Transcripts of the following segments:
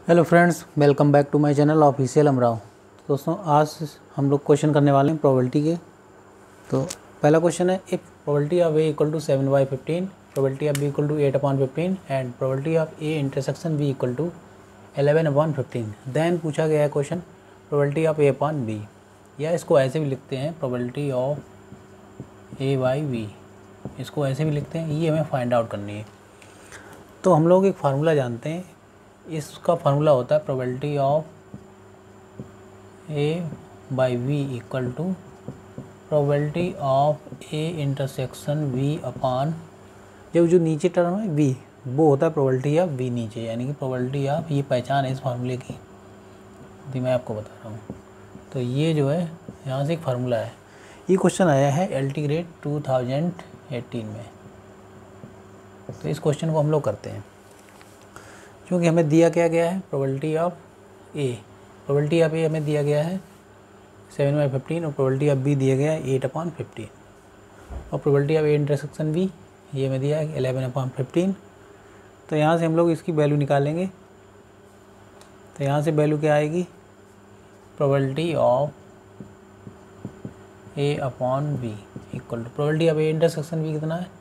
Hello friends, welcome back to my channel official Amrao. दोस्तों, आज हम लोग क्वेश्चन करने वाले हैं प्रोबेबिलिटी के। तो पहला क्वेश्चन है, if probability of A equal to 7/15, probability of B equal to 8/15 and probability of A intersection B equal to 11/15, then पूछा गया है question probability of A upon B, या इसको ऐसे भी लिखते हैं probability of A by B, इसको ऐसे भी लिखते हैं। ये हमें फाइंड आउट करनी है। तो हम लोग एक फार्मूला जानते हैं, इसका फार्मूला होता है probability of A by B equal to probability of A intersection B upon, जब जो नीचे टर्म है वी, वो होता है प्रोबेबिलिटी ऑफ वी नीचे, यानी कि प्रोबेबिलिटी ऑफ, ये पहचान है इस फार्मूले की, तो मैं आपको बता रहा हूँ। तो ये जो है यहाँ से एक फार्मूला है। ये क्वेश्चन आया है LT ग्रेड 2018 में। तो इस क्वेश्चन को हम लोग करते हैं। क्योंकि हमें दिया क्या गया है probability of A, probability of A हमें दिया गया है 7/15 और प्रोबेबिलिटी ऑफ बी दिया गया है 8/15 और probability of A intersection B ये हमें दिया है 11/15। तो यहाँ से हम लोग इसकी वैल्यू निकालेंगे। तो यहाँ से वैल्यू क्या आएगी, probability of A upon B equal to probability of A intersection B कितना है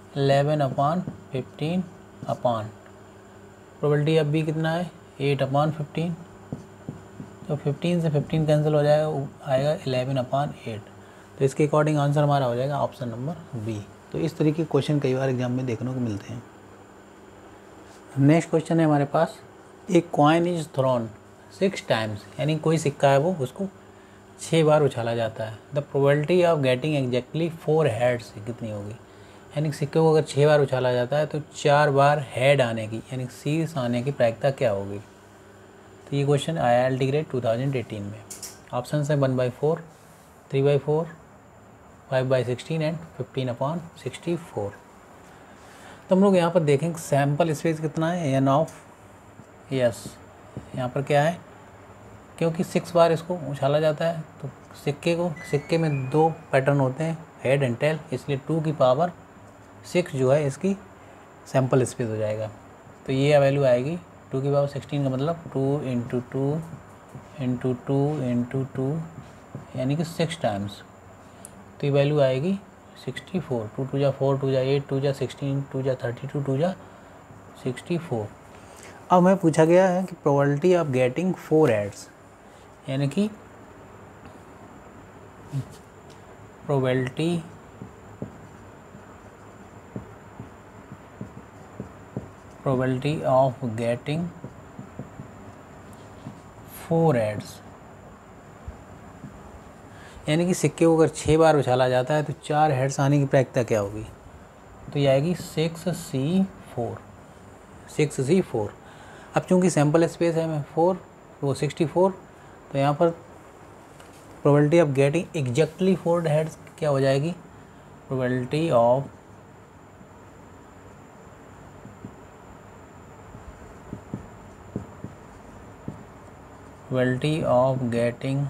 11/15 अपॉन प्रोबेबिलिटी ऑफ बी कितना है 8/15। तो 15 से 15 कैंसिल हो जाएगा, आएगा 11/8। तो इसके अकॉर्डिंग आंसर हमारा हो जाएगा ऑप्शन नंबर बी। तो इस तरीके के क्वेश्चन कई बार एग्जाम में देखने को मिलते हैं। नेक्स्ट क्वेश्चन है हमारे पास, एक कॉइन इज थ्रोन 6 टाइम्स, यानी कोई सिक्का है वो उसको 6 बार उछाला जाता है। The probability of getting exactly 4 heads कितनी होगी, यानी सिक्के को अगर 6 बार उछाला जाता है तो 4 बार हेड आने की, यानी शीर्ष आने की प्रायिकता क्या होगी। तो ये क्वेश्चन आया LT ग्रेड 2018 में। ऑप्शन है 1/4, 3/4, 5/16 एंड 15/64। तो हम लोग यहाँ पर देखेंगे सैम्पल स्पेस कितना है, N ऑफ यस। यहाँ पर क्या है, क्योंकि 6 बार इसको उछाला जाता है तो सिक्के में 2 पैटर्न होते हैं, हेड एंड टेल, इसलिए 2 की पावर 6 जो है इसकी सैम्पल स्पेस हो जाएगा। तो ये वैल्यू आएगी 2 की पावर 16 का मतलब 2 × 2 × 2 × 2 यानी कि 6 टाइम्स। तो ये वैल्यू आएगी 64। 2 2 जा 4, 2 जा 8, 2 जा 16, 2 जा 32, 2 जा 64। अब हमें पूछा गया है कि प्रोबेबिलिटी ऑफ गेटिंग 4 हेड्स, यानी कि प्रोबेबिलिटी ऑफ गेटिंग 4 हेड्स, यानी कि सिक्के को अगर 6 बार उछाला जाता है तो 4 हेड्स आने की प्रायिकता क्या होगी। तो ये आएगी 6C4। अब चूंकि सैम्पल स्पेस है में 4 वो 64, तो यहाँ पर probability of getting exactly 4 heads क्या हो जाएगी, probability of getting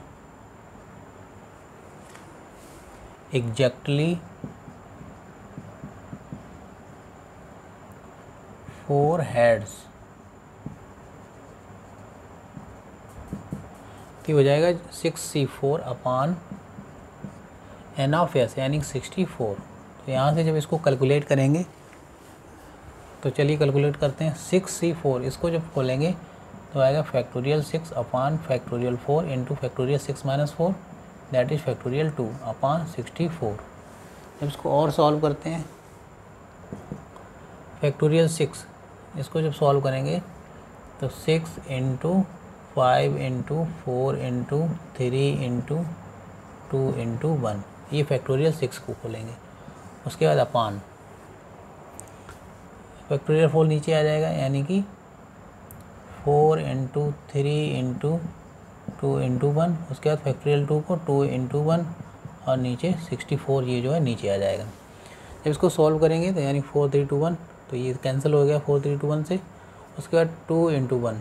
exactly 4 heads, तो हो जाएगा 6C4 upon N of S, यानी 64। तो यहाँ से जब इसको कैलकुलेट करेंगे तो चलिए कैलकुलेट करते हैं। 6C4 इसको जब खोलेंगे तो आएगा factorial 6 upon factorial 4 into factorial 6 - 4 that is factorial 2 upon 64। जब इसको और सॉल्व करते हैं फैक्टोरियल 6, इसको जब सॉल्व करेंगे तो 6 × 5 × 4 × 3 × 2 × 1, ये फैक्टोरियल 6 को खोलेंगे। उसके बाद अपान फैक्टोरियल 4 नीचे आ जाएगा, यानी कि 4 × 3 × 2 × 1। उसके बाद फैक्टोरियल 2 को 2 × 1 और नीचे 64, ये जो है नीचे आ जाएगा। जब इसको सॉल्व करेंगे तो यानी 4 3 2 1, तो ये कैंसिल हो गया 4 3 2 1 से। उसके बाद 2 × 1,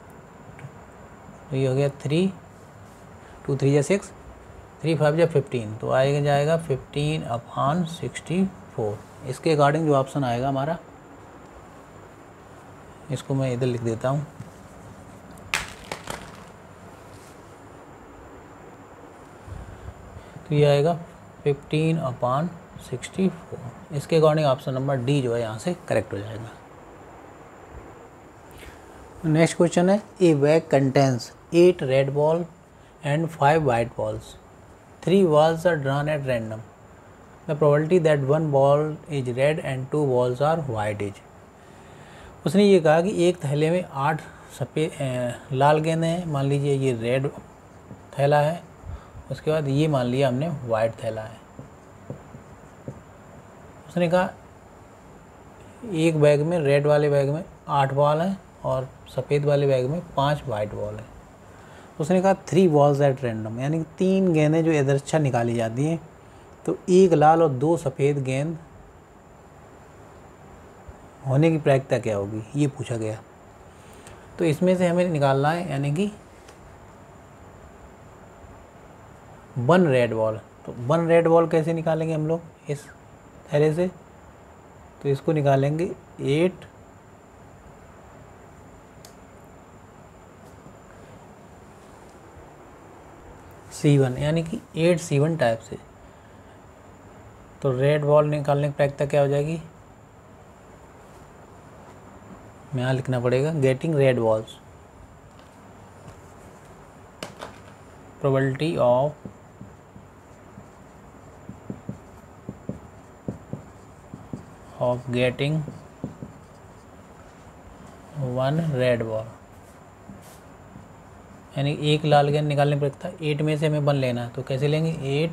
तो ये हो गया 3, 2 3 जा 6, 3 5 जा 15, तो आएगा जाएगा 15/64। इसके अकॉर्डिंग जो ऑप्शन आएगा हमारा, इसको मैं इधर लिख देता हूँ, तो ये आएगा 15/64। इसके अकॉर्डिंग ऑप्शन नंबर डी जो है यहाँ से करेक्ट हो जाएगा। नेक्स्ट क्वेश्चन है, a bag contains 8 red ball and 5 white balls, 3 balls are drawn at random, the probability that 1 ball is red and 2 balls are white is। उसने ये कहा कि एक थैले में 8 सफ़ेद लाल गेंदें हैं, मान लीजिए ये रेड थैला है, उसके बाद ये मान लिया हमने वाइट थैला है। उसने कहा एक बैग में, रेड वाले बैग में 8 बॉल हैं और सफ़ेद वाले बैग में 5 वाइट बॉल हैं। उसने कहा 3 balls एट रैंडम, यानी कि 3 गेंदें जो यदृच्छा निकाली जाती हैं, तो एक लाल और 2 सफ़ेद गेंद होने की प्रायिकता क्या होगी, ये पूछा गया। तो इसमें से हमें निकालना है, यानी कि 1 रेड बॉल। तो 1 रेड बॉल कैसे निकालेंगे हम लोग इस थैले से, तो इसको निकालेंगे 8C1, यानी कि 8C1 टाइप से। तो रेड बॉल निकालने की प्रायिकता क्या हो जाएगी, में यहाँ लिखना पड़ेगा getting red balls, probability of getting 1 red ball, यानी एक लाल गेंद निकालने पर था, 8 में से हमें 1 लेना है, तो कैसे लेंगे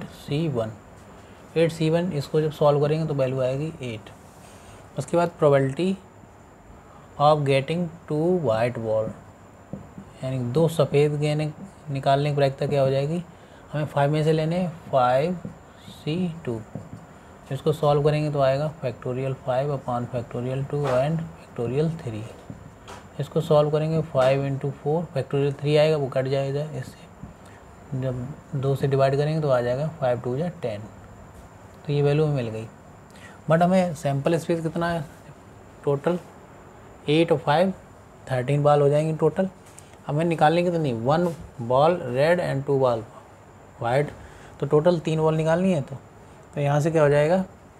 8C1। इसको जब सॉल्व करेंगे तो वैल्यू आएगी 8। उसके बाद probability of getting 2 white ball, यानी 2 सफ़ेद गेंद निकालने की प्रायिकता क्या हो जाएगी, हमें 5 में से लेने 5C2। इसको सॉल्व करेंगे तो आएगा फैक्टोरियल 5/2 एंड फैक्टोरियल 3। इसको सॉल्व करेंगे 5 × 4 फैक्टोरियल 3 आएगा, वो कट जाएगा इससे, जब 2 से डिवाइड करेंगे तो आ जाएगा 5 × 2 = 10। तो ये वैल्यू हमें मिल गई। बट हमें सैम्पल स्पेस कितना है टोटल, 8 और 5 13 बॉल हो जाएंगी टोटल। हमें निकालने की तो नहीं, 1 ball red and 2 ball white, तो टोटल 3 बॉल निकालनी है। तो यहाँ से क्या हो जाएगा,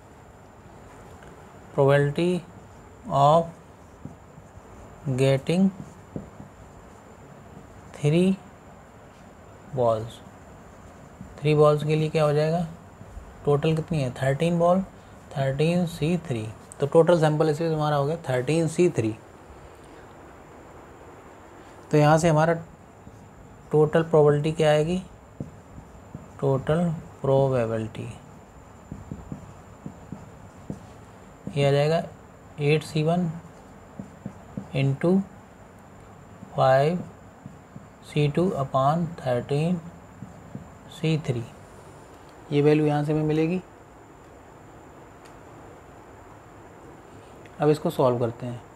probability of getting 3 balls, 3 balls के लिए क्या हो जाएगा, टोटल कितनी है 13 बॉल, 13C3। तो टोटल सैंपल स्पेस हमारा हो गया 13C3। तो यहाँ से हमारा टोटल प्रोबेबिलिटी क्या आएगी, टोटल प्रोबेबिलिटी ये आ जाएगा 8C1 × 5C2/13C3। ये वैल्यू यहाँ से हमें मिलेगी। अब इसको सॉल्व करते हैं।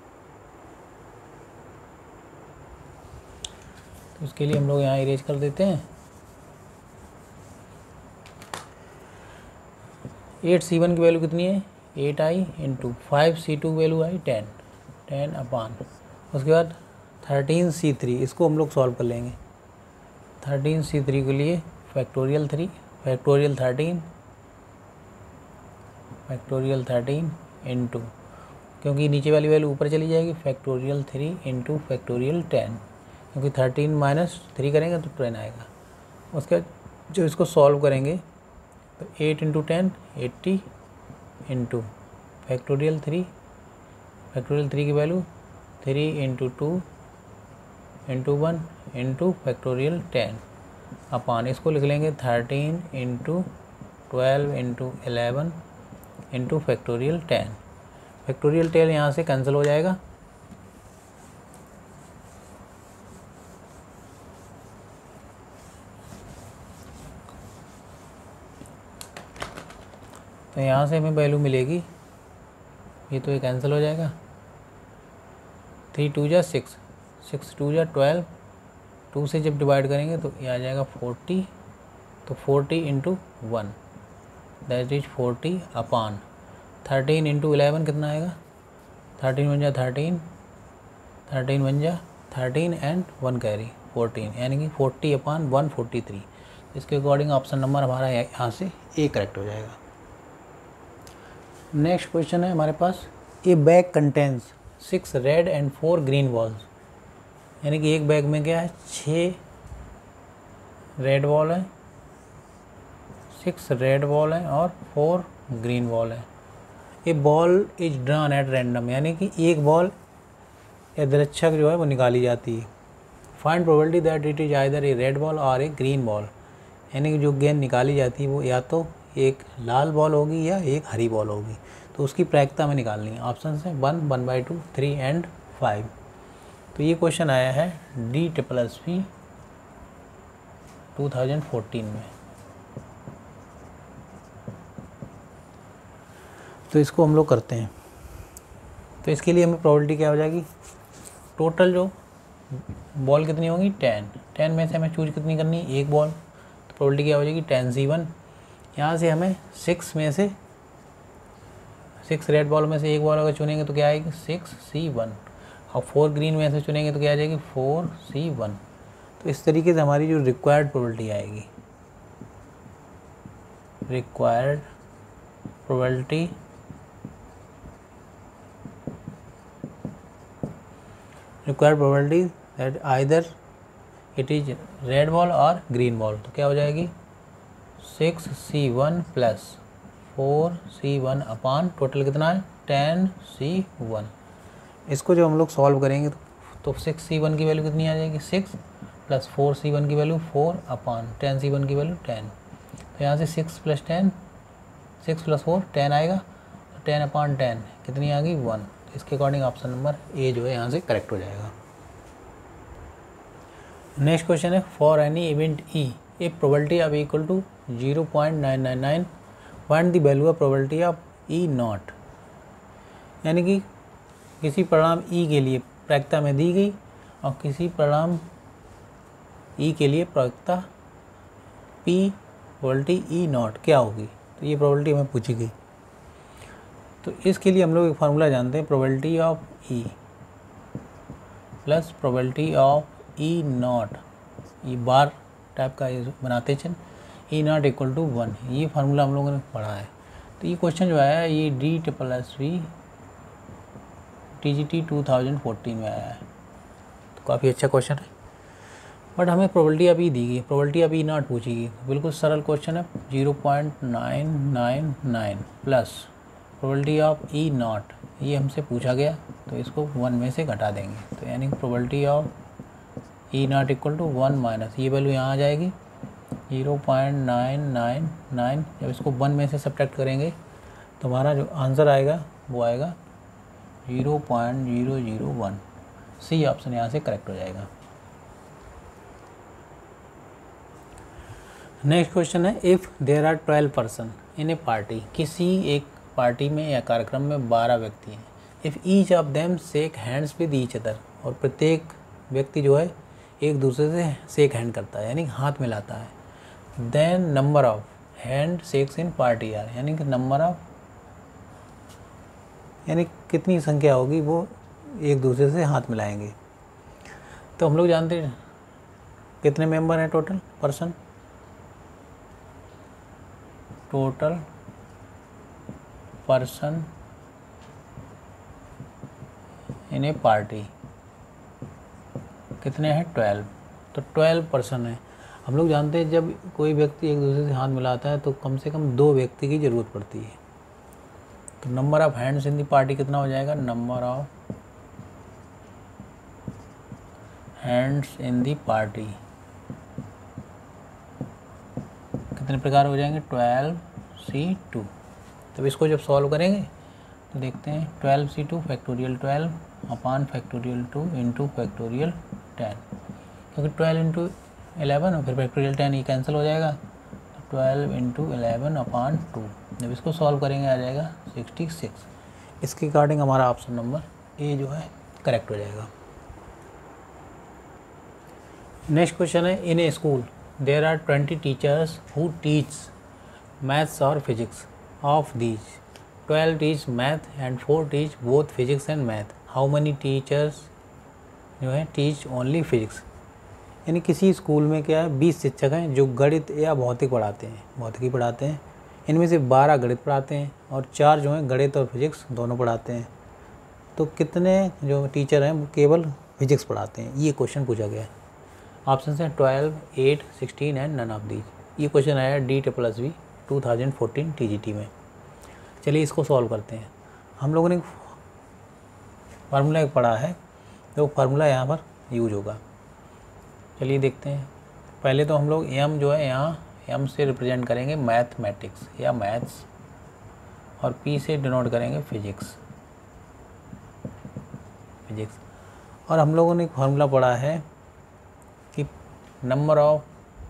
तो उसके लिए हम लोग यहाँ इरेज कर देते हैं। 8C1 की वैल्यू कितनी है 8i × 5C2 वैल्यू आई 10/, उसके बाद 13C3, इसको हम लोग सॉल्व कर लेंगे। 13C3 के लिए फैक्टोरियल 3 फैक्टोरियल 13 × क्योंकि नीचे वाली वैल्यू ऊपर चली जाएगी, फैक्टोरियल 3 × फैक्टोरियल 10, क्योंकि 13 - 3 करेंगे तो 10 आएगा। उसके बाद जो इसको सॉल्व करेंगे तो 8 × 10 80 × फैक्टोरियल 3 की वैल्यू 3 × 2 × 1 × फैक्टोरियल 10/, इसको लिख लेंगे 13 × 12 × 11 × फैक्टोरियल 10। फैक्टोरियल 10 यहाँ से कैंसिल हो जाएगा। तो यहाँ से हमें वैल्यू मिलेगी, ये तो ये कैंसिल हो जाएगा, 3 × 2 = 6, 6 × 2 = 12, 2 से जब डिवाइड करेंगे तो ये आ जाएगा 40, तो 40 × 1 दैट इज 40/, 13 × 11 कितना आएगा, 13 × 1 = 13, 13 × 1 = 13 एंड 1 कैरी 14, यानी कि 40/143। इसके अकॉर्डिंग ऑप्शन नंबर हमारा यहाँ से ए करेक्ट हो जाएगा। नेक्स्ट क्वेश्चन है हमारे पास, a bag contains 6 red and 4 green balls, यानी कि एक बैग में क्या है 6 रेड बॉल है, 6 रेड बॉल है और 4 ग्रीन बॉल है। A ball is drawn at random, यानी कि एक बॉल यादृच्छिक जो है वो निकाली जाती है। Find probability that it is either a red ball और ए ग्रीन बॉल, यानी कि जो गेंद निकाली जाती है वो या तो एक लाल बॉल होगी या एक हरी बॉल होगी, तो उसकी प्रायिकता हमें निकालनी है। ऑप्शन है 1, 1/2, 3 एंड 5। तो ये क्वेश्चन आया है DSSP 2014 में। तो इसको हम लोग करते हैं। तो इसके लिए हमें प्रोबेबिलिटी क्या हो जाएगी, टोटल जो बॉल कितनी होगी 10 में से हमें चूज कितनी करनी है, एक बॉल, तो प्रोबेबिलिटी क्या हो जाएगी 10C1। यहाँ से हमें 6 में से 6 रेड बॉल में से एक बॉल अगर चुनेंगे तो क्या आएगी 6C1, और 4 ग्रीन में से चुनेंगे तो क्या आ जाएगी 4C1। तो इस तरीके से हमारी जो रिक्वायर्ड प्रोबेबिलिटी आएगी, required probability that either it is red ball और ग्रीन बॉल, तो क्या हो जाएगी 6C1 plus 4C1 upon total कितना है 10C1। इसको जब हम लोग सॉल्व करेंगे तो 6C1 की वैल्यू कितनी आ जाएगी 6 प्लस 4C1 की वैल्यू 4 अपॉन 10C1 की वैल्यू 10। तो यहाँ से 6 प्लस 10, 6 प्लस 4 10 आएगा, 10 अपॉन 10 कितनी आ गई 1। तो इसके अकॉर्डिंग ऑप्शन नंबर ए जो है यहाँ से करेक्ट हो जाएगा। नेक्स्ट क्वेश्चन है, for any event E a probability of equal to 0.999 find the value of probability of E not, यानी कि किसी परिणाम ई के लिए प्रायिकता में दी गई और किसी परिणाम ई के लिए प्रायिकता पी प्रोबेबिलिटी ई नॉट क्या होगी, तो ये प्रोबेबिलिटी हमें पूछी गई। तो इसके लिए हम लोग एक फार्मूला जानते हैं, probability of E plus probability of E not, ये बार टाइप का बनाते चल, ई नॉट इक्वल टू 1, ये फार्मूला हम लोगों ने पढ़ा है। तो ये क्वेश्चन जो आया है ये DSSP TGT 2014 में आया है, तो काफ़ी अच्छा क्वेश्चन है। बट हमें प्रोबेबिलिटी अभी दी गई, प्रोबेबिलिटी अभी नॉट पूछी गई, बिल्कुल सरल क्वेश्चन है। 0.999 plus probability of E not, ये हमसे पूछा गया तो इसको 1 में से घटा देंगे, तो यानी probability of E not equal to 1 minus ये वैल्यू यहाँ आ जाएगी 0.999। जब इसको 1 में से सब्ट्रैक्ट करेंगे तो हमारा जो आंसर आएगा वो आएगा 0.001। सी ऑप्शन यहाँ से करेक्ट हो जाएगा। नेक्स्ट क्वेश्चन है, if there are 12 person in a party, किसी एक पार्टी में या कार्यक्रम में 12 व्यक्ति हैं। If each of them shake hands with each other, और प्रत्येक व्यक्ति जो है एक दूसरे से शेक हैंड करता है यानी हाथ मिलाता है। Then number of hand shakes in party are, यानी कि नंबर ऑफ यानी कितनी संख्या होगी वो एक दूसरे से हाथ मिलाएंगे। तो हम लोग जानते हैं कितने मेंबर हैं total person, total person in a party कितने हैं 12, तो 12 पर्सन है। हम लोग जानते हैं जब कोई व्यक्ति एक दूसरे से हाथ मिलाता है तो कम से कम 2 व्यक्ति की ज़रूरत पड़ती है। तो number of hands in the party कितना हो जाएगा, number of hands in the party कितने प्रकार हो जाएंगे 12C2। तब इसको जब सॉल्व करेंगे तो देखते हैं 12C2 factorial 12 upon factorial 2 into factorial 10, क्योंकि 12 इंटू 11 और फिर फैक्टोरियल 10 ये कैंसिल हो जाएगा, तो 12 इंटू 11 अपॉन 2। जब इसको सॉल्व करेंगे आ जाएगा 66। इसके अकॉर्डिंग हमारा ऑप्शन नंबर ए जो है करेक्ट हो जाएगा। नेक्स्ट क्वेश्चन है, in a school there are 20 teachers who teach maths और physics, of these 12 teach math and 4 teach both physics and math, how many teachers जो है टीच ओनली फिजिक्स। यानी किसी स्कूल में क्या है 20 शिक्षक हैं जो गणित या भौतिकी पढ़ाते हैं। इनमें से 12 गणित पढ़ाते हैं और 4 जो हैं गणित और फिजिक्स दोनों पढ़ाते हैं। तो कितने जो टीचर हैं वो केवल फिजिक्स पढ़ाते हैं, ये क्वेश्चन पूछा गया है। ऑप्शन है 12, 8, 16 एंड नन ऑफ दीज। ये क्वेश्चन आया DSSB 2014 TGT में। चलिए इसको सॉल्व करते हैं। हम लोगों ने फार्मूला एक पढ़ा है, तो फार्मूला यहाँ पर यूज होगा। चलिए देखते हैं। पहले तो हम लोग m जो है यहाँ m से रिप्रेजेंट करेंगे मैथमेटिक्स या मैथ्स, और p से डिनोट करेंगे फिजिक्स। और हम लोगों ने एक फार्मूला पढ़ा है कि number of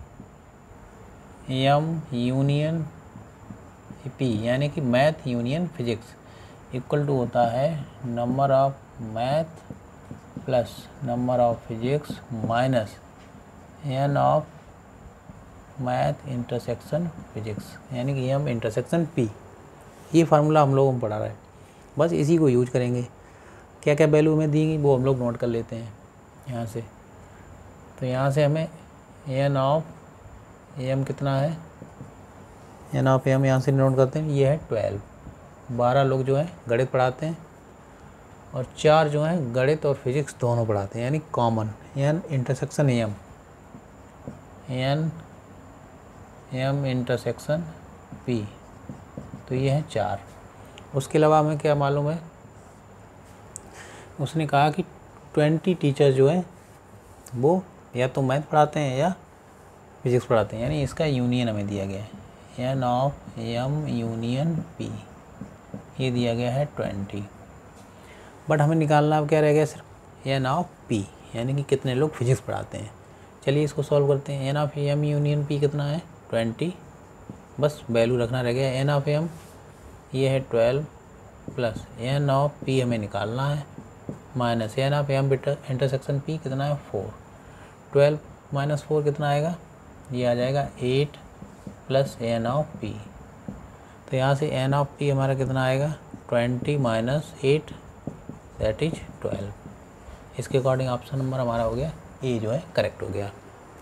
m union p, यानी कि math union physics equal to होता है number of math plus number of physics minus n of math intersection physics, यानी कि m इंटरसेक्शन p। ये फार्मूला हम लोगों को पढ़ा रहा है, बस इसी को यूज करेंगे। क्या क्या वैल्यू में दी वो हम लोग नोट कर लेते हैं यहाँ से। तो यहाँ से हमें n ऑफ m कितना है, n ऑफ m यहाँ से नोट करते हैं, ये है 12। 12 लोग जो हैं गणित पढ़ाते हैं और 4 जो हैं गणित और फिजिक्स दोनों पढ़ाते हैं, यानी common n intersection m intersection p। तो ये है 4। उसके अलावा हमें क्या मालूम है, उसने कहा कि 20 टीचर जो हैं वो या तो मैथ पढ़ाते हैं या फिजिक्स पढ़ाते हैं, यानी इसका यूनियन हमें दिया गया है n of m union p, ये दिया गया है 20। बट हमें निकालना अब क्या रह गया, सिर्फ n ऑफ p, यानी कि कितने लोग फिजिक्स पढ़ाते हैं। चलिए इसको सॉल्व करते हैं। n of m union p कितना है 20, बस वैल्यू रखना रह गया। n ऑफ m ये है 12 प्लस n ऑफ p हमें निकालना है minus n of m intersection p कितना है 4। 12 माइनस 4 कितना आएगा, ये आ जाएगा 8 प्लस n ऑफ p। तो यहाँ से n ऑफ p हमारा कितना आएगा 20 माइनस 8 दैट इज 12। इसके अकॉर्डिंग ऑप्शन नंबर हमारा हो गया ए जो है करेक्ट हो गया।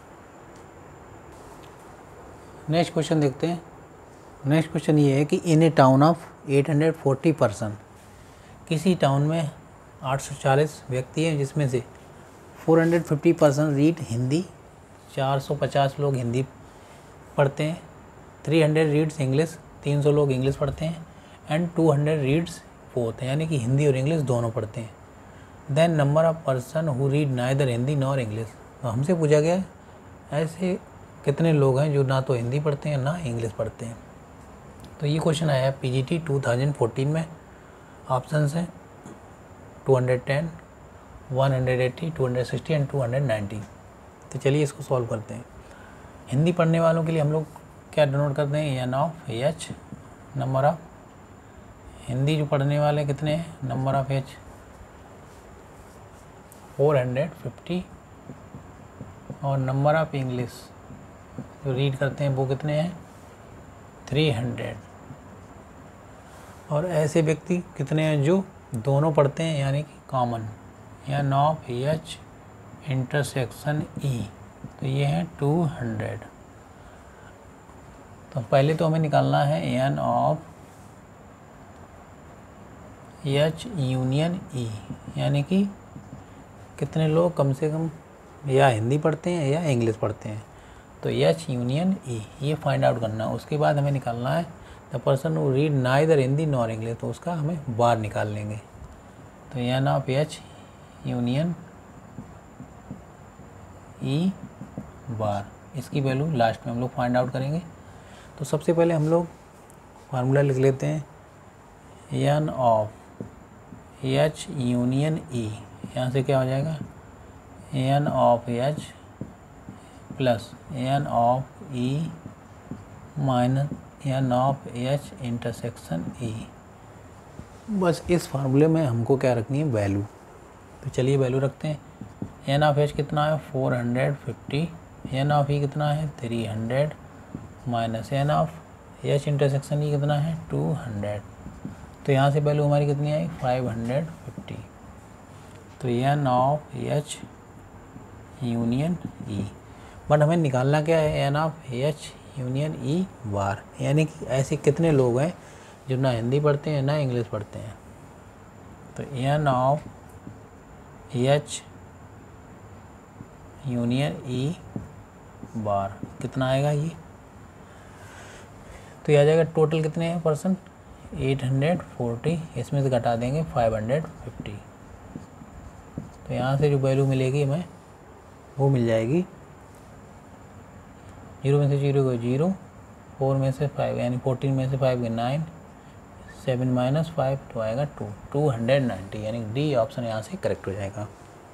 नेक्स्ट क्वेश्चन देखते हैं। नेक्स्ट क्वेश्चन ये है कि in a town of 840 person, किसी टाउन में 840 व्यक्ति हैं जिसमें से 450 पर्सन रीड हिंदी, 450 लोग हिंदी पढ़ते हैं, 300 रीड्स इंग्लिश, 300 लोग इंग्लिश पढ़ते हैं, एंड 200 रीड्स बोथ, यानी कि हिंदी और इंग्लिश दोनों पढ़ते हैं। Then number of person who read neither Hindi nor English. तो हमसे पूछा गया है ऐसे कितने लोग हैं जो ना तो हिंदी पढ़ते हैं ना इंग्लिश पढ़ते हैं। तो ये क्वेश्चन आया है PGT 2014 में। ऑप्शन हैं 210, 180, 260 एंड 290। तो चलिए इसको सॉल्व करते हैं। हिंदी पढ़ने वालों के लिए हम लोग क्या डिनोट करते हैं, n of h, number of Hindi जो पढ़ने वाले कितने हैं, नंबर ऑफ h 450, और नंबर ऑफ इंग्लिश जो रीड करते हैं वो कितने हैं 300। और ऐसे व्यक्ति कितने हैं जो दोनों पढ़ते हैं, यानी कि common, n of h intersection e। तो ये है 200। तो पहले तो हमें निकालना है n of h union e, यानी कि कितने लोग कम से कम या हिंदी पढ़ते हैं या इंग्लिश पढ़ते हैं। तो h यूनियन e ये फाइंड आउट करना है। उसके बाद हमें निकालना है the person who read neither Hindi nor English, तो उसका हमें बार निकाल लेंगे। तो n of h union e bar, इसकी वैल्यू लास्ट में हम लोग फाइंड आउट करेंगे। तो सबसे पहले हम लोग फार्मूला लिख लेते हैं n of h union e, यहाँ से क्या हो जाएगा n of h plus n of e minus n of h intersection e। बस इस फार्मूले में हमको क्या रखनी है, वैल्यू। तो चलिए वैल्यू रखते हैं। n ऑफ h कितना है 450, n ऑफ e कितना है 300 minus n of h intersection e कितना है 200। तो यहाँ से वैल्यू हमारी कितनी आई 550। तो n of h union E, but हमें निकालना क्या है, N of H union E bar, यानी कि ऐसे कितने लोग हैं जो ना हिंदी पढ़ते हैं ना इंग्लिश पढ़ते हैं। तो N of H union E bar कितना आएगा ये, तो ये आ जाएगा टोटल कितने हैं पर्सन 840, इसमें से घटा देंगे 550। तो यहाँ से जो वैल्यू मिलेगी हमें वो मिल जाएगी 0 में से 0 को 0, 4 में से 5 यानी 14 में से 5 के 9, 7 माइनस 5 तो आएगा 290, यानी डी ऑप्शन यहाँ से करेक्ट हो जाएगा।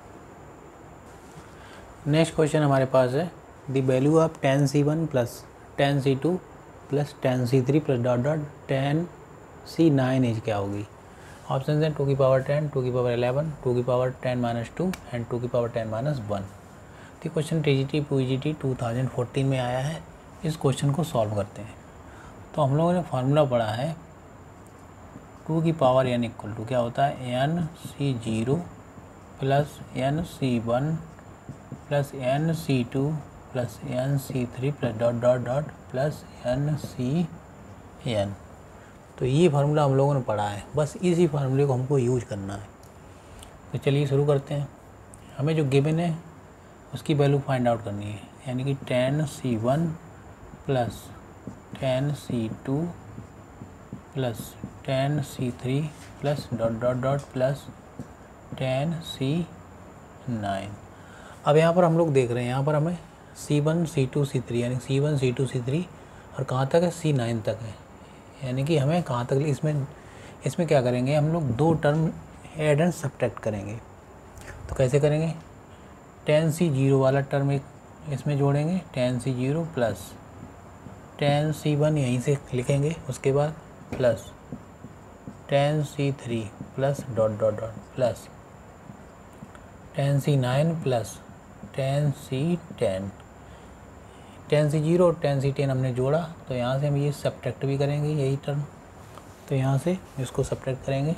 नेक्स्ट क्वेश्चन हमारे पास है the value of 10C1 plus 10C2 plus 10C3 plus dot dot 10C9 is क्या होगी। ऑप्शन हैं 2 की पावर 10, 2 की पावर 11, 2 की पावर 10 माइनस 2 एंड 2 की पावर 10 माइनस 1। तो क्वेश्चन TGT PGT 2014 में आया है। इस क्वेश्चन को सॉल्व करते हैं। तो हम लोगों ने फार्मूला पढ़ा है 2 की पावर n इक्वल टू क्या होता है NC0 plus NC1 plus NC2 plus NC3 plus dot dot dot plus NCN। तो ये फार्मूला हम लोगों ने पढ़ा है, बस इसी फार्मूले को हमको यूज करना है। तो चलिए शुरू करते हैं। हमें जो गिवन है उसकी वैल्यू फाइंड आउट करनी है, यानी कि 10C1 plus 10C2 plus 10C3 plus dot dot dot plus 10C9। अब यहाँ पर हम लोग देख रहे हैं, यहाँ पर हमें C1 C2 C3 यानी C1 C2 C3 और कहाँ तक है C9 तक है, यानी कि हमें कहाँ तक, इसमें क्या करेंगे हम लोग 2 टर्म ऐड एंड सब्ट्रैक्ट करेंगे। तो कैसे करेंगे, 10C0 वाला टर्म एक इसमें जोड़ेंगे, 10C0 प्लस 10C1 यहीं से लिखेंगे, उसके बाद plus 10C3 plus dot dot dot plus 10C9 plus 10C10। 10C0 और 10C10 हमने जोड़ा, तो यहाँ से हम ये सब्ट्रैक्ट भी करेंगे यही टर्म, तो यहाँ से इसको सब्ट्रैक्ट करेंगे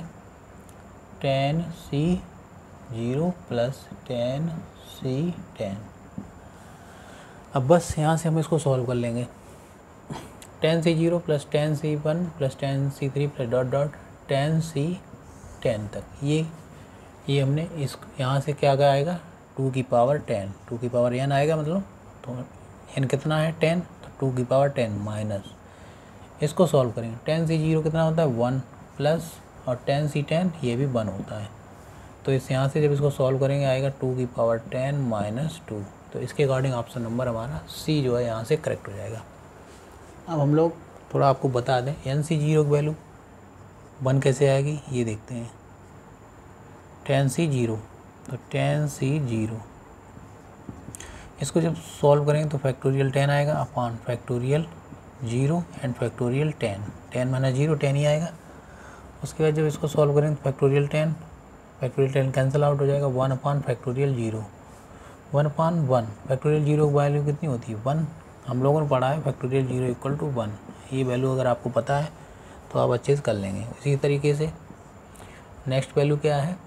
10C0 प्लस 10C10। अब बस यहाँ से हम इसको सॉल्व कर लेंगे, 10C0 plus 10C1 plus 10C3 plus dot dot 10C10 तक। ये हमने इस यहाँ से क्या आएगा 2 की पावर 10, 2 की पावर n आएगा, मतलब तो n कितना है 10, तो 2 की पावर 10 माइनस, इसको सॉल्व करेंगे 10C0 कितना होता है 1 प्लस और 10C10 ये भी 1 होता है। तो इस यहाँ से जब इसको सॉल्व करेंगे आएगा 2 की पावर 10 माइनस 2। तो इसके अकॉर्डिंग ऑप्शन नंबर हमारा C जो है यहाँ से करेक्ट हो जाएगा। अब हम लोग थोड़ा आपको बता दें NC0 की वैल्यू 1 कैसे आएगी ये देखते हैं। 10C0 तो 10C0 इसको जब सॉल्व करेंगे तो फैक्टोरियल 10 आएगा upon factorial 0 and factorial 10, 10 minus 0 10 ही आएगा। उसके बाद जब इसको सॉल्व करेंगे तो फैक्टोरियल 10 कैंसिल आउट हो जाएगा, 1 अपॉन फैक्टोरियल 0, 1 अपॉन 1। फैक्टोरियल 0 की वैल्यू कितनी होती है 1, हम लोगों ने पढ़ा है फैक्टोरियल 0 इक्वल टू 1। ये वैल्यू अगर आपको पता है तो आप अच्छे से कर लेंगे। इसी तरीके से नेक्स्ट वैल्यू क्या है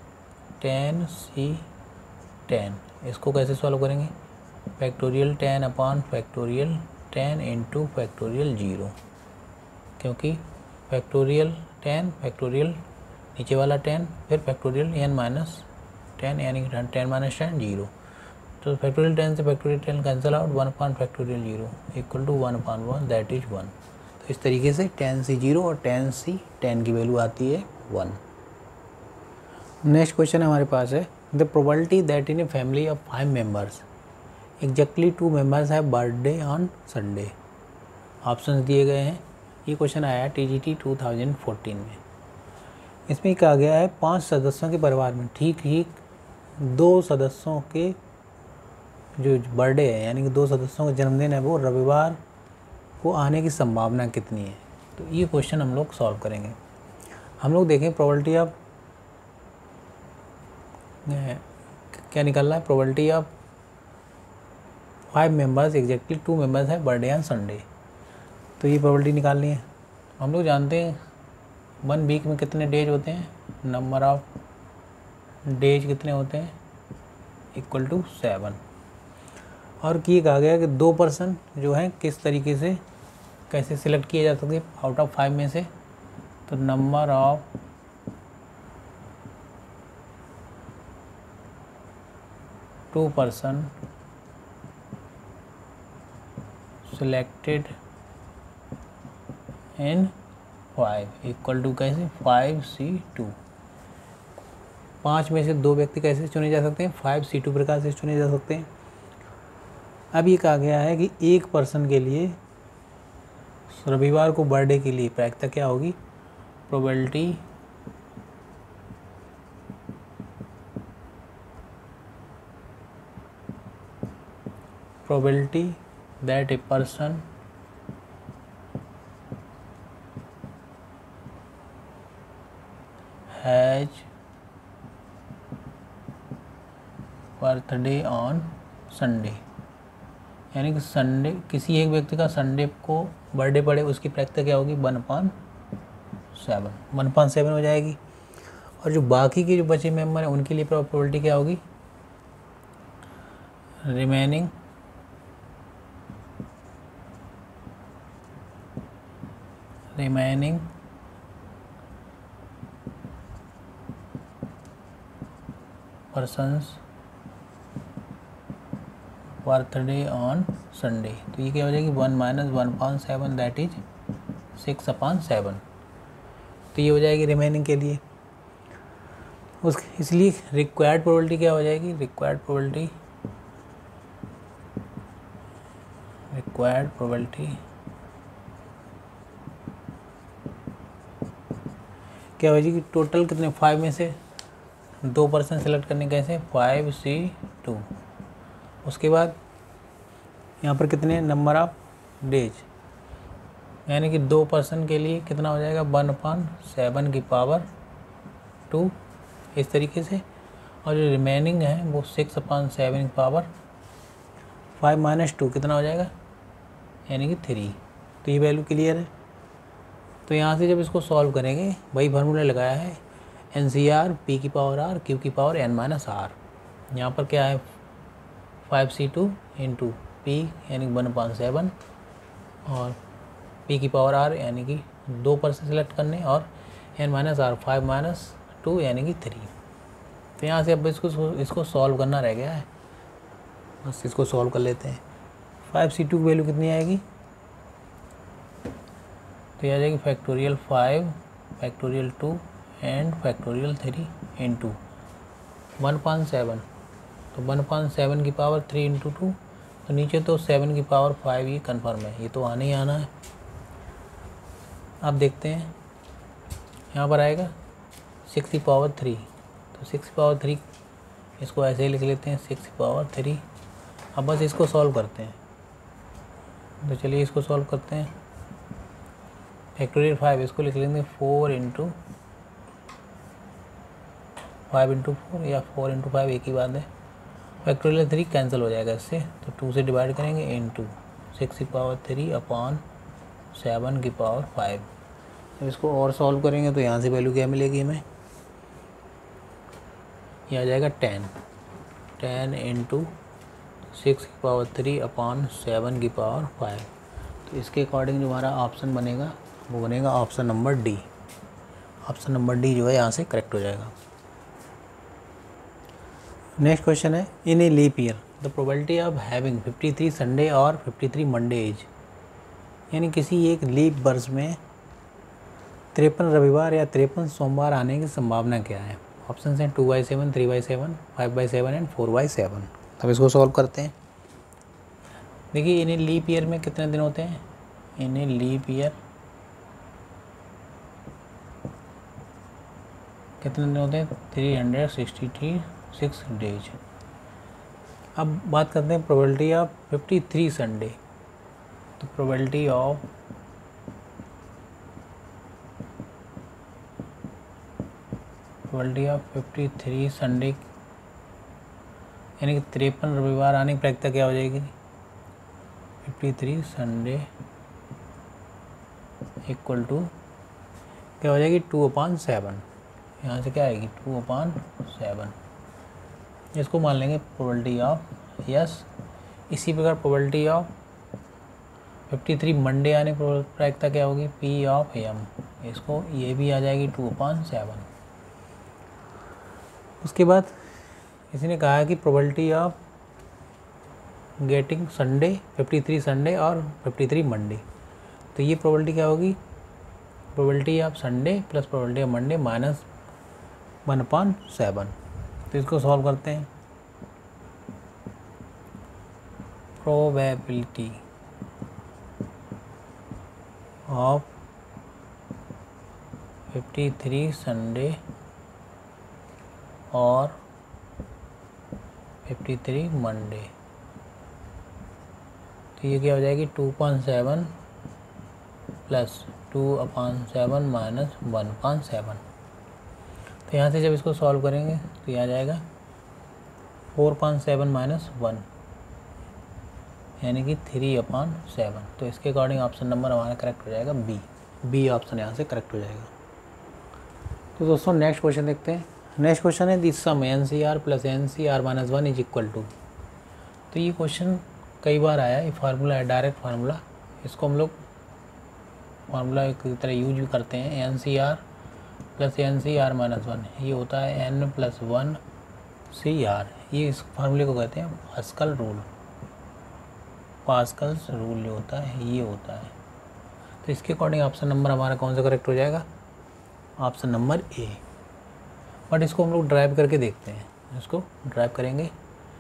10C10, इसको कैसे सॉल्व करेंगे factorial 10 upon factorial 10 into factorial 0, क्योंकि फैक्टोरियल 10 फैक्टोरियल नीचे वाला 10 फिर फैक्टोरियल n माइनस 10 यानी 10 माइनस 10 0। तो फैक्टोरियल 10 से factorial 10 cancel out, 1 upon factorial 0 equal to 1 upon 1 that is 1। तो इस तरीके से 10C0 और 10C10 की वैल्यू आती है 1। नेक्स्ट क्वेश्चन हमारे पास है the probability that in a family of 5 members exactly 2 members have birthday on Sunday. Options दिए गए हैं। ये क्वेश्चन आया है TGT 2014 में। इसमें कहा गया है 5 सदस्यों के परिवार में ठीक 2 सदस्यों के जो बर्थडे है यानी कि 2 सदस्यों का जन्मदिन है वो रविवार को आने की संभावना कितनी है। तो ये क्वेश्चन हम लोग सॉल्व करेंगे। हम लोग देखें प्रोबेबिलिटी ऑफ क्या निकल रहा है, probability of 5 members exactly 2 members है बर्थडे ऑन संडे। तो ये प्रोबेबिलिटी निकालनी है। हम लोग जानते हैं 1 वीक में कितने डेज होते हैं, नंबर ऑफ डेज कितने होते हैं इक्वल टू 7। और ये कहा गया कि 2% जो है किस तरीके से कैसे सिलेक्ट किए जा सकते हैं आउट ऑफ 5 में से। तो number of two person selected in 5 equal to कैसे 5C2। 5 में से 2 व्यक्ति कैसे चुने जा सकते हैं 5C2 प्रकार से चुने जा सकते हैं। अब ये कहा गया है कि एक पर्सन के लिए रविवार को बर्थडे के लिए प्रायिकता क्या होगी, probability that a person has birthday on Sunday, यानी कि संडे किसी एक व्यक्ति का संडे को बर्थडे पड़े उसकी प्रायिकता क्या होगी 1/7 हो जाएगी। और जो बाकी के जो बचे मेंबर हैं उनके लिए प्रोबेबिलिटी क्या होगी, remaining persons birthday on Sunday. तो ये क्या हो जाएगी 1 - 1/7 दैट इज 6/7। तो ये हो जाएगी रिमेनिंग के लिए इसलिए रिक्वायर्ड प्रोबेबिलिटी क्या हो जाएगी, रिक्वायर्ड प्रोबेबिलिटी क्या हो जाएगी, टोटल कितने 5 में से 2% सेलेक्ट करने कैसे 5C2। उसके बाद यहाँ पर कितने नंबर ऑफ डेज, यानी कि 2% के लिए कितना हो जाएगा 1/7 इस तरीके से। और जो रिमेनिंग है वो 6/7 5 - 2 कितना हो जाएगा, यानी कि 3। तो ये वैल्यू क्लियर है। तो यहाँ से जब इसको सॉल्व करेंगे वही फार्मूला लगाया है NCR P⁻R Q⁻n - R। यहाँ पर क्या है 5C2 इंटू P यानी 1/7 और P⁻R यानी कि 2% सेलेक्ट करने और n - R 5 - 2 यानी कि 3। तो यहाँ से अब इसको सॉल्व करना रह गया है, बस इसको सॉल्व कर लेते हैं। 5C2 की वैल्यू कितनी आएगी, तो ये आ जाएगी factorial 5 factorial 2 and factorial 3 into 1/7। तो 1/7 की पावर 3 इंटू 2, तो नीचे तो 7 की पावर 5 ये कन्फर्म है, ये तो आने ही आना है। अब देखते हैं यहाँ पर आएगा 6 की पावर 3, तो 6 की पावर 3 इसको ऐसे ही लिख लेते हैं 6 की पावर 3। अब बस इसको सॉल्व करते हैं, तो चलिए इसको सॉल्व करते हैं। फैक्टोरियल 5 इसको लिख लेंगे 4 इंटू 5 इंटू 4 या 4 इंटू 5 एक ही बात है। फैक्टोरियल 3 कैंसिल हो जाएगा इससे, तो 2 से डिवाइड करेंगे इंटू 6 की पावर 3/7 की पावर 5। तो इसको और सॉल्व करेंगे तो यहाँ से वैल्यू क्या मिलेगी हमें, ये आ जाएगा 10 इंटू 6 की पावर 3/7 की पावर 5। तो इसके अकॉर्डिंग जो हमारा ऑप्शन बनेगा वो बनेगा option number D. Option number D जो है यहाँ से करेक्ट हो जाएगा। नेक्स्ट क्वेश्चन है in a leap year the probability of having 53 Sunday और 53 मंडे इज, यानी किसी एक लीप वर्ष में 53 रविवार या 53 सोमवार आने की संभावना क्या है। ऑप्शन हैं 2/7 3/7 5/7 एंड 4/7। अब इसको सॉल्व करते हैं। देखिए इन ए लीप ईयर में कितने दिन होते हैं, इन ए लीप ईयर कितने दिन होते हैं 366 डेज। अब बात करते हैं प्रोबेबिलिटी ऑफ 53 संडे। तो probability of probability of 53 Sunday यानी कि 53 रविवार आने की प्रायिकता क्या हो जाएगी 53 संडे इक्वल टू क्या हो जाएगी 2/7। यहाँ से क्या आएगी 2/7। इसको मान लेंगे प्रोबेबिलिटी ऑफ यस इसी प्रकार प्रोबेबिलिटी ऑफ 53 मंडे आने की प्रायिकता क्या होगी, पी ऑफ एम, इसको ये भी आ जाएगी 2/7। उसके बाद इसने कहा कि probability of getting Sunday 53 Sunday और 53 मंडे, तो ये प्रोबेबिलिटी क्या होगी, probability of Sunday plus probability of Monday minus 1/7। तो इसको सॉल्व करते हैं। प्रोबेबिलिटी ऑफ 53 संडे और 53 मंडे, तो ये क्या हो जाएगी 2/7 प्लस 2/7 माइनस 1/7। तो यहाँ से जब इसको सॉल्व करेंगे तो यह आ जाएगा 4/7 माइनस 1 यानी कि 3/7। तो इसके अकॉर्डिंग ऑप्शन नंबर हमारा करेक्ट हो जाएगा बी ऑप्शन यहाँ से करेक्ट हो जाएगा। तो दोस्तों नेक्स्ट क्वेश्चन देखते हैं। नेक्स्ट क्वेश्चन है the sum NCR plus NCR minus 1 is equal to. तो ये क्वेश्चन कई बार आया, ये फार्मूला है डायरेक्ट फार्मूला, इसको हम लोग फार्मूला की तरह यूज भी करते हैं। NCR प्लस NCR माइनस 1 ये होता है N+1 CR, ये इस फार्मूले को कहते हैं पास्कल रूल। पास्कल्स रूल जो होता है ये होता है। तो इसके अकॉर्डिंग ऑप्शन नंबर हमारा कौन सा करेक्ट हो जाएगा, ऑप्शन नंबर ए। बट इसको हम लोग ड्राइव करके देखते हैं, इसको ड्राइव करेंगे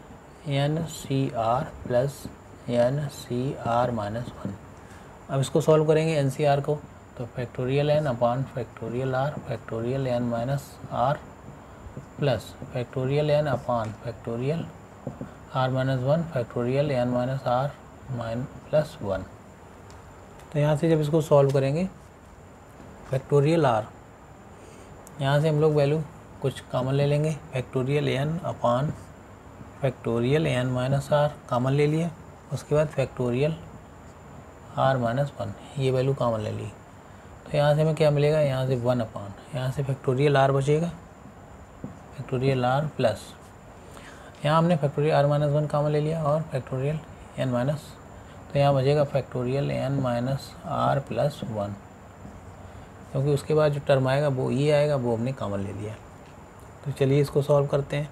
NCR प्लस NCR माइनस 1। अब इसको सॉल्व करेंगे NCR को, तो factorial N upon factorial R factorial N minus R plus factorial N upon factorial R minus 1 factorial N minus R plus 1। तो यहाँ से जब इसको सॉल्व करेंगे फैक्टोरियल R, यहाँ से हम लोग वैल्यू कुछ कॉमन ले लेंगे, factorial N upon factorial N minus R common ले लिया, उसके बाद फैक्टोरियल R माइनस 1 ये वैल्यू कॉमन ले ली। तो यहाँ से हमें क्या मिलेगा, यहाँ से 1 अपॉन, यहाँ से फैक्टोरियल R बचेगा, फैक्टोरियल R प्लस यहाँ हमने फैक्टोरियल R माइनस 1 कॉमन ले लिया और फैक्टोरियल N माइनस, तो यहाँ बचेगा factorial N minus R plus 1, क्योंकि उसके बाद जो टर्म आएगा वो ये आएगा, वो हमने कॉमन ले लिया। तो चलिए इसको सॉल्व करते हैं।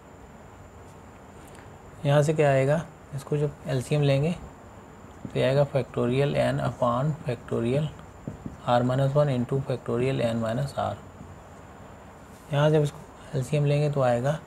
यहाँ से क्या आएगा, इसको जब एलसीएम लेंगे तो आएगा factorial N upon factorial R minus 1 into factorial N minus R। यहाँ जब इसको एलसीएम लेंगे तो आएगा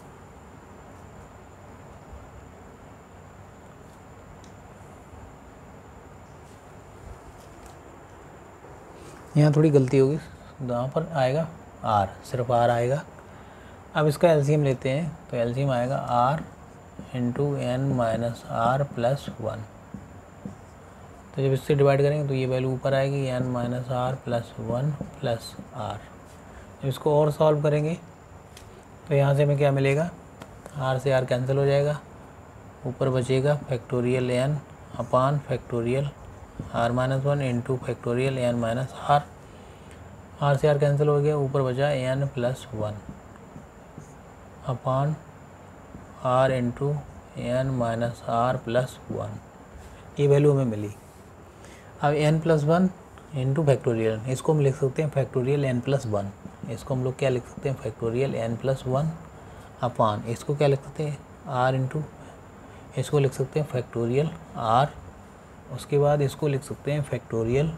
यहाँ थोड़ी गलती होगी, यहाँ पर आएगा R, सिर्फ R आएगा। अब इसका एलसीएम लेते हैं तो एलसीएम आएगा R into N minus R plus 1। तो जब इससे डिवाइड करेंगे तो ये वैल्यू ऊपर आएगी N minus R plus 1 plus R। जब इसको और सॉल्व करेंगे तो यहाँ से हमें क्या मिलेगा, R से R कैंसिल हो जाएगा, ऊपर बचेगा factorial N upon factorial R minus 1 into factorial N minus R। R से R कैंसिल हो गया, ऊपर बचा N plus 1 upon R into N minus R plus 1। ये वैल्यू हमें मिली। अब N प्लस 1 इंटू फैक्टोरियल, इसको हम लिख सकते हैं फैक्टोरियल N प्लस 1, इसको हम लोग क्या लिख सकते हैं फैक्टोरियल N प्लस 1 अपॉन, इसको क्या लिख सकते हैं R इंटू, इसको लिख सकते हैं फैक्टोरियल R, उसके बाद इसको लिख सकते हैं factorial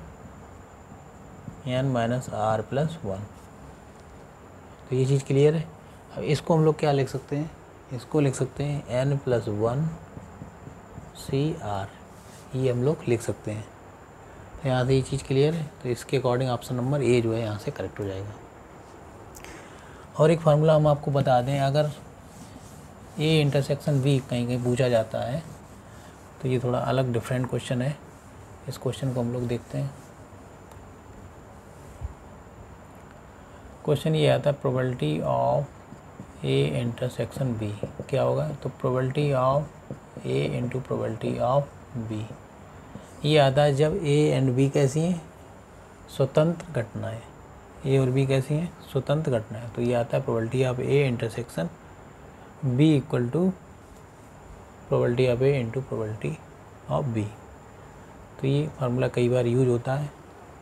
N minus R plus 1। तो ये चीज़ क्लियर है। अब इसको हम लोग क्या लिख सकते हैं, इसको लिख सकते हैं N प्लस 1 CR, ये हम लोग लिख सकते हैं। तो यहाँ से ये चीज़ क्लियर है। तो इसके अकॉर्डिंग ऑप्शन नंबर ए जो है यहाँ से करेक्ट हो जाएगा। और एक फार्मूला हम आपको बता दें, अगर ए इंटरसेक्शन बी कहीं कहीं पूछा जाता है तो ये थोड़ा अलग डिफरेंट क्वेश्चन है। इस क्वेश्चन को हम लोग देखते हैं। क्वेश्चन ये आता है probability of A intersection B क्या होगा, तो probability of A into probability of B, ये आता है जब ए एंड बी कैसी हैं, स्वतंत्र घटनाएं, ए और बी कैसी हैं, स्वतंत्र घटनाएं। तो ये आता है probability of A intersection B equal to probability of A into probability of B. तो ये फार्मूला कई बार यूज होता है।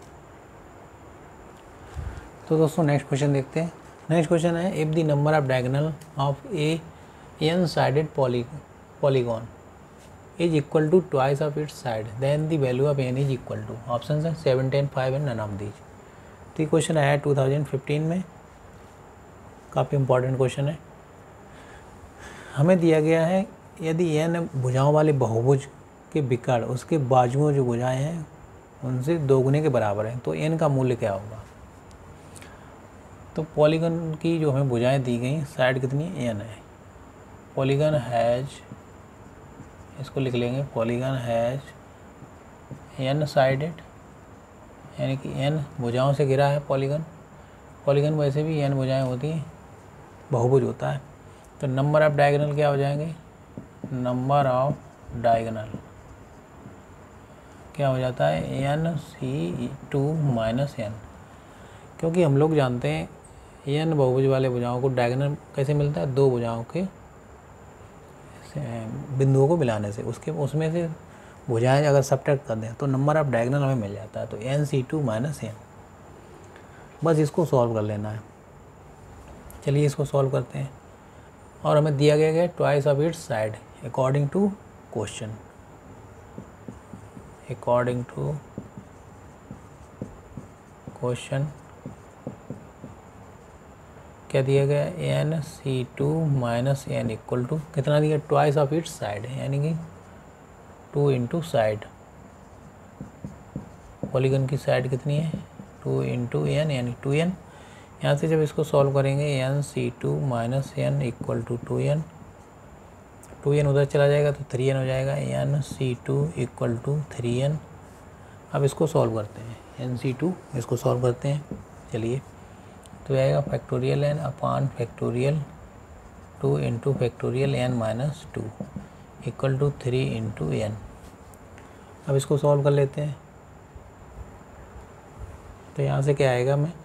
तो दोस्तों नेक्स्ट क्वेश्चन देखते हैं। नेक्स्ट क्वेश्चन है, if the number of diagonal of a n sided polygon is equal to twice of its side then the value of n is equal to, option है 7, 10, 5 and none of these. तो ये question आया है 2015 में, काफ़ी important question है। हमें दिया गया है यदि एन भुजाओं वाले बहुभुज के विकर्ण उसके बाजुओं जो भुजाएं हैं उनसे दोगुने के बराबर है, तो एन का मूल्य क्या होगा। तो पॉलीगन की जो हमें भुजाएं दी गई, साइड कितनी है, एन है। पॉलीगन हैज, इसको लिख लेंगे, पॉलीगन हैज एन साइडेड, यानी कि एन भुजाओं से घिरा है पॉलीगन। पॉलीगन वैसे भी एन भुजाएं होती हैं, बहुभुज होता है। तो नंबर ऑफ डायगोनल क्या हो जाएंगे, नंबर ऑफ डायगोनल क्या हो जाता है, NC2 माइनस एन। क्योंकि हम लोग जानते हैं एन बहुभुज वाले भुजाओं को डायगोनल कैसे मिलता है, दो भुजाओं के बिंदुओं को मिलाने से, उसमें से भुजाएं अगर सब्ट्रैक्ट कर दें तो नंबर ऑफ डायगोनल हमें मिल जाता है। तो NC2 माइनस एन, बस इसको सॉल्व कर लेना है। चलिए इसको सॉल्व करते हैं। और हमें दिया गया है twice of its side according to question, according to question क्या दिया गया, NC2 minus N equal to कितना दिया, ट्वाइस ऑफ इट्स साइड, यानी कि 2 इंटू साइड। पॉलीगन की साइड कितनी है, 2 इंटू एन, यानी 2n। यहाँ से जब इसको सॉल्व करेंगे NC2 minus N equal to 2n, 2n उधर चला जाएगा तो 3n हो जाएगा, NC2 इक्वल टू 3n। अब इसको सॉल्व करते हैं, NC2 इसको सॉल्व करते हैं। चलिए, तो आएगा factorial n upon factorial 2 into factorial n minus 2 equal to 3 into n. अब इसको सॉल्व कर लेते हैं। तो यहाँ से क्या आएगा, मैं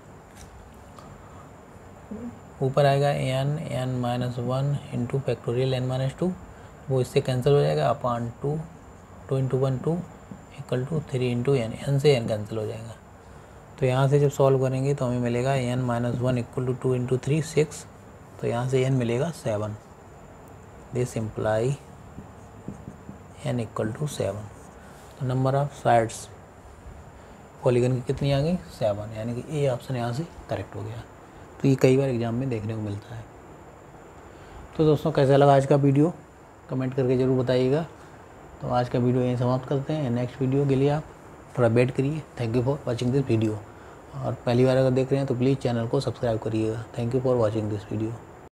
ऊपर आएगा n minus 1 into factorial n minus 2, वो इससे कैंसिल हो जाएगा, upon 2 into 1 2 equal to 3 into n, n से एन कैंसिल हो जाएगा। तो यहाँ से जब सॉल्व करेंगे तो हमें मिलेगा n minus 1 equal to 2 into 3 6, तो यहाँ से n मिलेगा 7। This imply n equal to 7। तो नंबर ऑफ साइड्स पॉलीगन की कितनी आ गई, 7, यानी कि ए ऑप्शन यहाँ से करेक्ट हो गया। तो ये कई बार एग्जाम में देखने को मिलता है। तो दोस्तों कैसा लगा आज का वीडियो, कमेंट करके ज़रूर बताइएगा। तो आज का वीडियो यहीं समाप्त करते हैं। नेक्स्ट वीडियो के लिए आप थोड़ा वेट करिए। Thank you for watching this video. और पहली बार अगर देख रहे हैं तो प्लीज़ चैनल को सब्सक्राइब करिएगा। Thank you for watching this video.